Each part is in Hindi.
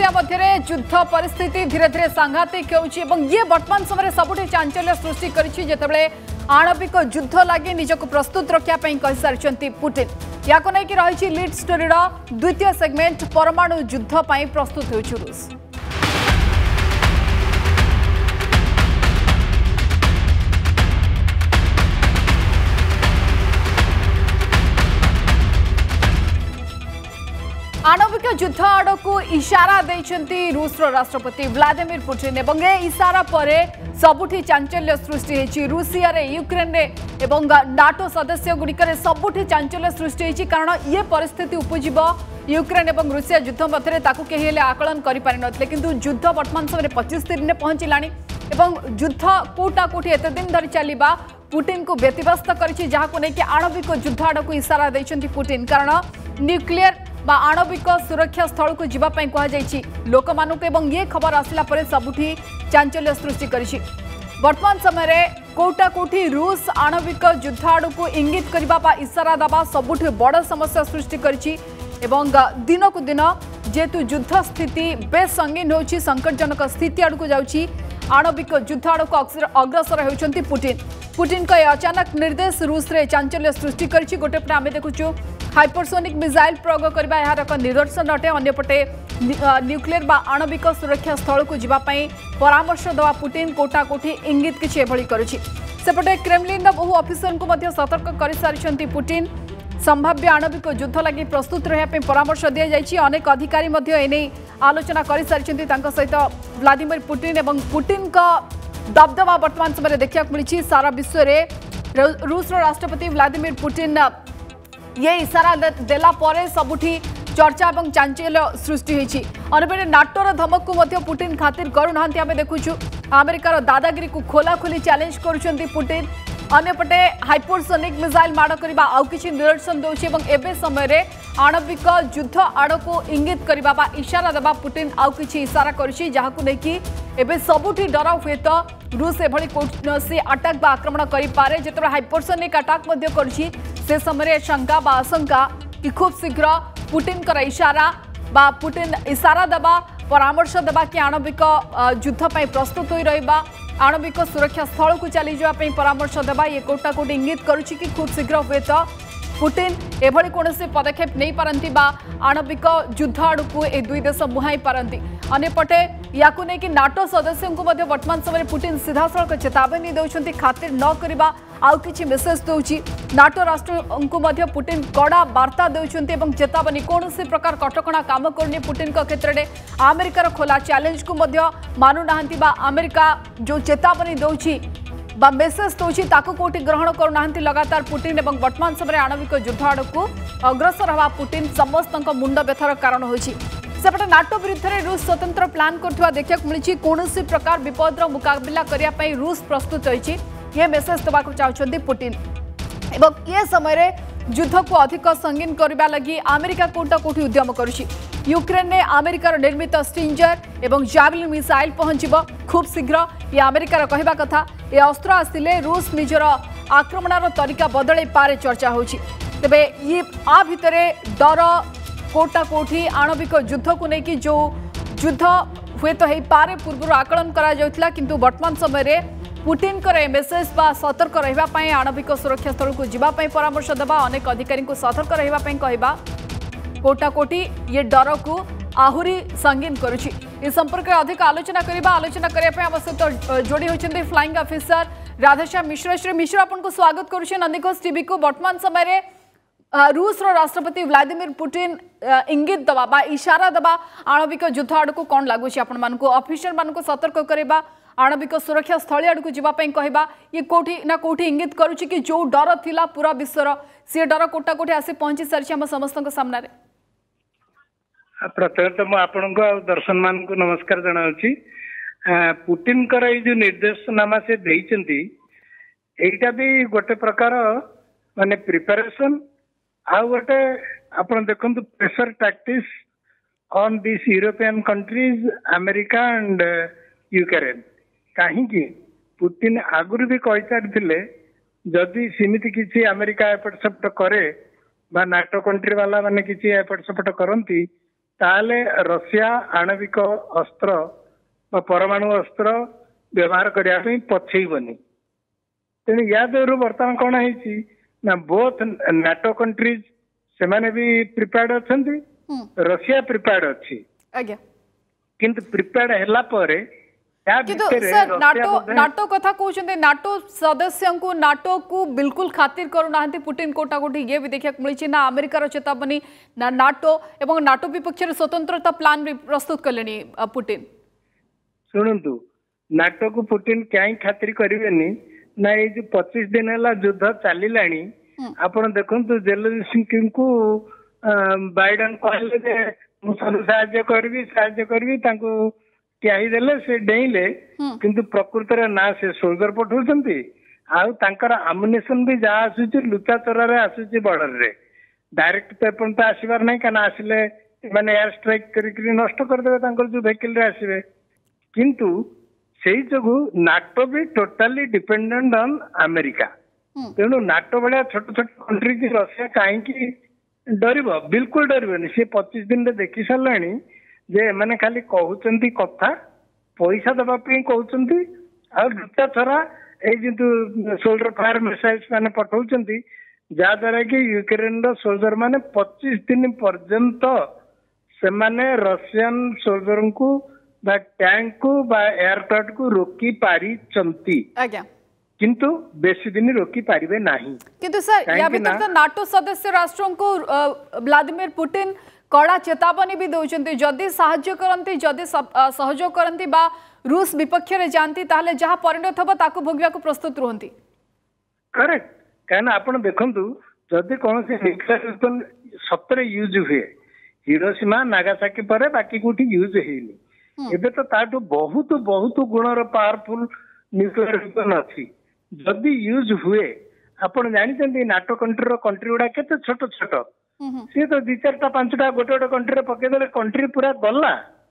रूसिया मध्य युद्ध परिस्थिति धीरे धीरे सांघातिक ये वर्तमान समय सबुठ चांचल्य सृष्टि करते आणविक युद्ध लगी निजक प्रस्तुत रखापी कही सारी पुटिन या रही लीड स्टोरी द्वितीय सेगमेंट परमाणु युद्ध प्रस्तुत हो रूस। आणविक युद्ध आड़ को इशारा देते रूस राष्ट्रपति व्लादिमीर पुटिन एवं ए इशारा पर सबुठी चांचल्य सृष्टि होती रूसिया यूक्रेन एवं नाटो सदस्य गुड़िकर सबुठी चांचल्य सृष्टि होती कारण ये परिस्थिति उपजीव यूक्रेन एवं रूसिया युद्ध मध्य कहीं आकलन करें किंतु युद्ध वर्तमान समय 25 दिन में पहुंचला युद्ध कोटा कोटी एत दिन धरी चलवा पुटिन को व्यतिव्यस्त कर आणविक युद्ध आड़ को इशारा देते पुटिन कारण न्यूक्लियर आणविक सुरक्षा स्थल को जीवाई कहुई लोक मानक ये खबर आसला सबुठी चांचल्य सृष्टि करिछि। वर्तमान समय कोटा कोठी रूस आणविक युद्ध आड़ को इंगित करने इशारा दबा सबुठी बड़ समस्या सृष्टि करिछि एवं दिन को दिन जेतु युद्ध स्थिति बेस संगीन होछि संकटजनक स्थिति आड़ को जाउछि आणविक युद्ध आड़ को अग्रसर होउछन्ति पुटिन का अचानक निर्देश रूस रे चांचल्य सृष्टि करिछि। गोटे पटे आमे देखुछु हाइपरसोनिक मिसाइल प्रयोग करबा यार एक निदर्शन अटे अन्यपटे न्यूक्लियर आणविक सुरक्षा स्थल को जीवाई परामर्श दवा पुटिन कोटा कोठी इंगित किछि एभली करुछि। सेपटे क्रेमलिन बहु ऑफिसर को मध्य सतर्क कर सारिछन्ति पुटिन संभाव्य आणविक युद्ध लगी प्रस्तुत रहा परामर्श दि जाइछि। अनेक अधिकारी मध्य एने आलोचना कर सारिछन्ति तांका सहित व्लादिमीर पुटिन एवं पुटिन का दबदबा वर्तमान समय देखा मिली सारा विश्व में रूस राष्ट्रपति व्लादिमीर पुटिन ये इशारा देला परे सबुठी चर्चा और चांचल्य सृष्टि होती अनेपटे नाटोर धमक को मध्य पुटिन खातिर करूना आम देखुचु अमेरिकार दादागिरी को खोला खोली चैलेंज करुछन्ति पुटिन अन्यपटे हाइपरसोनिक मिसाइल माड़ करने आउ किछि निदर्शन दौछि एवं एबे समय आणविक युद्ध आड़ को इंगित करने इशारा देवा पुटिन आउ किछि इशारा करिछि जहाकु नेकी एबे सबुठी डर हुए तो रूस एभली कौनसी अटैक बा आक्रमण करि पारे जेतरा हाइपरसोनिक अटैक मध्य करिछि से समय शंका बा आशंका कि खूब शीघ्र पुटिन कर इशारा बा पुटिन इशारा देवा परामर्श देवा कि आणविक युद्ध पर प्रस्तुत हो रहा आणविक सुरक्षा स्थल को चली जावाई परामर्श देवा ये कोटा कोटी इंगित करुछि कि खूब शीघ्र हुए तो पुटिन एभली कौनसी पदक्षेप नहीं पारंती बा आणविक युद्ध आड़ को ए दुई देश मुहाई पारंती। अन्यपटे याकु नै कि नाटो सदस्यों को मध्य वर्तमान समय पुटिन सीधा सड़क चेतावनी देउछन्ति खातिर न करबा आउ किछि मेसेज दउछि नाटो राष्ट्रों को मध्य पुटिन कड़ा वार्ता देउछन्ति एवं चेतावनी कौनसी प्रकार कटकणा काम करनी पुटिन का क्षेत्र में अमेरिकार खोला चैलेंज को मध्य मानु नाहंती बा अमेरिका जो चेतावनी दउछि बा मेसेज दौर ताकू कोटी ग्रहण करूना लगातार पुटिन एवं वर्तमान समय आणविक युद्ध आड़ को अग्रसर हवा पुटिन समस्त मुंड व्यथार कारण होइछि। सेपटे नाटो विरुद्ध में रूस स्वतंत्र प्लान करथिबा देखा मिली कौन प्रकार विपदर मुकाबला करने रूस प्रस्तुत रही ये मेसेज देवाक चाहते पुटिन एवं ये समय युद्ध को अधिक संगीन करने लगी अमेरिका कोटा कोठी उद्यम करुछि। यूक्रेन ने अमेरिकार निर्मित स्टिंजर एवं जावलिन मिसाइल पहुंचब खूब शीघ्र ये अमेरिकार कहवा कथा ये अस्त्र आसिले रूस निजर आक्रमणर तरीका बदल पारे चर्चा होछि। तेबे ये आ भितरे डर कोटा कोठी आणविक युद्ध को लेकिन जो युद्ध हुए तो हो पारे पूर्व आकलन करा जाउथला किंतु वर्तमान समय पुटिन कर मेसेज बा सतर्क रहिबा आणविक सुरक्षा स्थल को जीवाई परामर्श देवा अनेक अधिकारी को सतर्क रहिबा कहवा कोटा कोटी ये डर को आहुरी संगीन करुछि। इस संपर्क में अधिक आलोचना करने आम सहित जोड़ी होती फ्लाइंग ऑफिसर राधेश्याम मिश्र। श्री मिश्र आपन को स्वागत करुछि नंदीघोष टीवी को। वर्तमान समय रूस राष्ट्रपति व्लादिमीर पुटिन इंगित दवा बा इशारा दवा आणविक युद्ध आड़ को कौन लगुच आपण मान ऑफिसर मान सतर्क करवा आणविक सुरक्षा स्थल आड़ को जीवाई कहवा ये कोठी ना कोठी इंगित करुछि कि जो डर थिला पूरा विश्वर सी डर कोटा कोठी आसी पहुंची सारी आम समस्त सामने। प्रथम तो आपण दर्शन मान को नमस्कार जनाऊँगी। पुटिन कर जो निर्देशनामा से देइचंती एटा भी गोटे प्रकार माने प्रिपरेशन आ गोटे आपण देखंतु pressure tactics on this European countries America and Ukraine कहीं पुटिन आगुरी भी कही सारी जदि सीमित किसी अमेरिका एपट सेपट करे बा नाटो कंट्री वाला माने किसी एपट सेपट करती ताहले रशिया आणविक अस्त्र परमाणु अस्त्र व्यवहार करने पछेबनी। तेणु या दर बर्तमान कौन है ना बोथ नाटो कंट्रीज से माने भी प्रिपेयर्ड अच्छी, रशिया प्रिपेयर्ड अच्छी, किंतु प्रिपेयर्ड हैला परे नाटो कथा कहते नाटो सदस्य को नाटो को बिल्कुल खातिर करूना पुटिन कोटा कोटी ये भी देखा मिली ना अमेरिकार चेतावनी ना नाटो एवं नाटो विपक्ष स्वतंत्रता प्लान भी प्रस्तुत कले पुटिन। शुणु नाटो को पुटिन कहीं खातिर करेनि ना ये जो 25 दिन है युद्ध चलला आपण देखु जेलेंस्की को बाइडेन कहले सब साहाय्य करी त्याही देले से डेले किंतु प्रकृत ना से सोल्जर पठाउछंती आउर आमुनेशन भी जहाँ आसुची लुचा चोरा रे आसुची बॉर्डर रे डायरेक्ट तो एपर्यंत आसबार नहीं क्या आसिले माने एयर स्ट्राइक करी नष्ट करदे जो वेहिकल रे आसबे किंतु सेही जगु नाटो भी टोटाली डिपेंडेंट ऑन अमेरिका। तेणु नाटो भाया छोट छोट कंट्री की रशिया कहीं डर बिल्कुल डरबनी सी 25 दिन देखी सारे जे मैंने खाली कहते कथा पैसा दवापी कहते लुटा छरा ये सोल्डर फायर मिसाइल्स मैंने पठाउछंती जहाद्वारा कि यूक्रेन सोल्जर मैंने 25 दिन पर्यंत से माने रशियन सोल्जर को बा टैंक को बा एयरक्राफ्ट को रोकी पारी किंतु बेसी दिन रोकी पारिबे नहीं। किंतु सर या भीतर तो नाटो सदस्य राष्ट्रों को व्लादिमीर पुटिन कड़ा चेतावनी भी दौरान जदि साहाय्य करती जदि सहयोग करती बा रूस विपक्ष रे जानती ताहले जहाँ परिणत हम ताकू भोगवा को प्रस्तुत रुहंती। करेक्ट कहना आपण देखंतु जदि कौन से न्यूक्लियर वेपन सतरे यूज हुए हिरोशिमा नागासाकी पर बाकी कोठी यूज हेनी एबे तो ताटू बहुत बहुत गुणर पावरफुल न्यूक्लियर वेपन अच्छी जदि यूज हुए आपण जानी नाटो कंट्री गुड़ा केते छोट छोट सी तो 2-4-5टा गोटे गोटे कंट्री पकईदे कंट्री पूरा गला।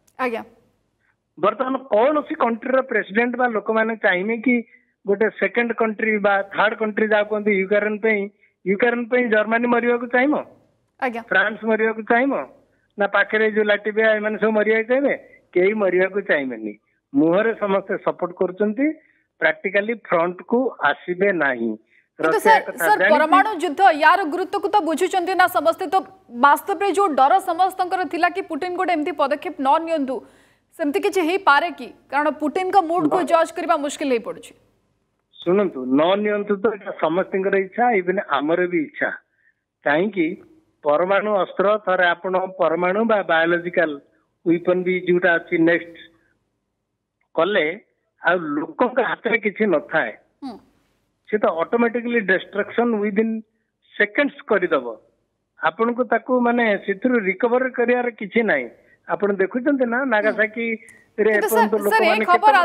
बर्तमान कौन सी कंट्री प्रेसिडेंट बा लोक मैंने चाहिए कि गोटे सेकंड कंट्री बा थर्ड कंट्री जहाँ कहते यूक्रेन पे जर्मनी मरिया को चाहिए, फ्रांस मरिया को चाहिए ना पाखे जो लाटविया एम सब मरिया चाहिए कई मरिया को चाहिए मुहरे समस्ते सपोर्ट कर प्रैक्टिकली फ्रंट को आसबे नहीं। सर परमाणु युद्ध यार गुरुत्व को तो बुझुचंती ना समस्ते तो वास्तव में जो डर समस्तंकर थिला कि पुटिन गोटे एमती पदक्षेप न नियंतु सेमती किछि हेई पारे कि कारण पुटिन का मूड को जज करबा मुश्किल हे पड़ुछि। सुनंतु न नियंतु तो समस्तंकर इच्छा इवन हमर भी इच्छा काहे कि परमाणु अस्त्र थरे आपण परमाणु बा बायोलॉजिकल वेपन भी जोटा अछि नेक्स्ट कले आ लोक का हाथ में किछि न थाए से तो automatically destruction within seconds करदब आपण को ताकू माने सिथुर रिकवर करियार किछि नाही आपण देखुचंते ना नागासाकी रे सर एक खबर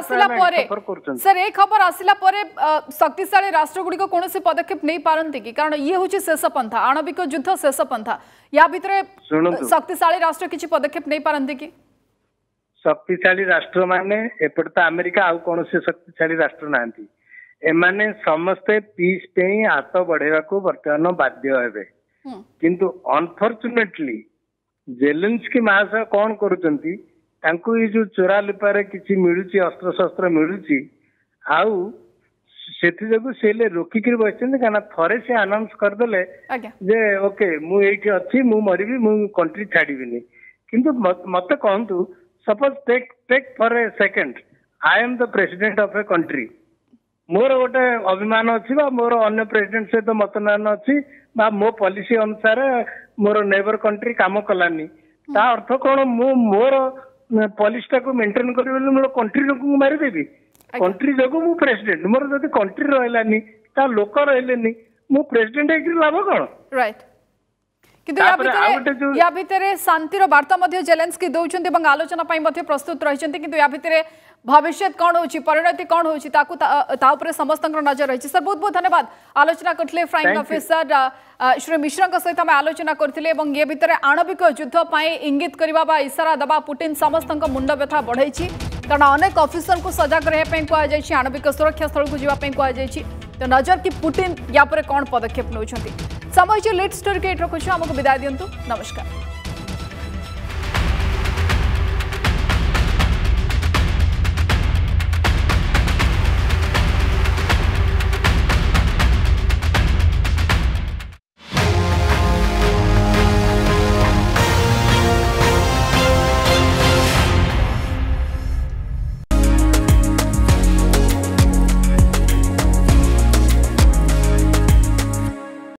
आसिला परे शक्तिशाली राष्ट्र गुडी को कोनोसी पदक्षेप नहीं पारंती कि कारण ये होची शेष पंथा आणविक युद्ध शेष पंथा या भितरे शक्तिशाली राष्ट्र किछि पदक्षेप नहीं पारंती कि शक्तिशाली राष्ट्र माने एपरता अमेरिका आ कोनोसी शक्तिशाली राष्ट्र नांती एमाने समस्ते पीस पे हाथ बढ़ेवा को बर्तमान बाध्य हेबे किंतु अनफॉर्चुनेटली जेलेंस्की महाशय कौन करुचंती तांको ये जो चोरा लिपारे किछि मिलुची अस्त्र शस्त्र मिलुची आउ सेथि जगु सेले रोकी कर बसचंदी काना थरे से अनाउंस कर देले जे ओके मु एठी अछि मु मरिबी मु कंट्री छाडीबिनी किंतु मते कहंतु suppose take for a second I am the president of a country मोर गोटे अभिमान अच्छी मोर अन्य प्रेसिडेंट सहित मतदान अच्छी मो पॉलिसी अनुसार मोर नेबर कंट्री काम कलानी ता अर्थ कौन मोर पॉलिसी को मेंटेन करी मोर कंट्री लोक मारिदेवी कंट्री जो मु प्रेसिडेंट मोर जब कंट्री रही ता लोक रही मु प्रेसिडेंट एक लाभ कौन राइट किंतु या भितर शांतिर वार्ता जेलेंस्की दौरान आलोचना प्रस्तुत रही किंतु या भितर भविष्य कौन होची परिणति कौन होची ताकू समस्त नजर रही। सर बहुत बहुत धन्यवाद आलोचना करथिले फ्लाइंग ऑफिसर श्री मिश्र सहित आम आलोचना करथिले एवं ये भितर आणविक युद्ध पाई इंगित करबा बा इशारा दबा पुटिन समस्त मुंड व्यथा बढ़ाई कारण अनेक ऑफिसर को सजग रहा कहुई आणविक सुरक्षा स्थल को जावाई कहुई तो नजर कि पुटिन या पर कौन पदक्षेप नौछंती समय लीड स्टोरी के रखुछु आमको विदाय दियंतु नमस्कार।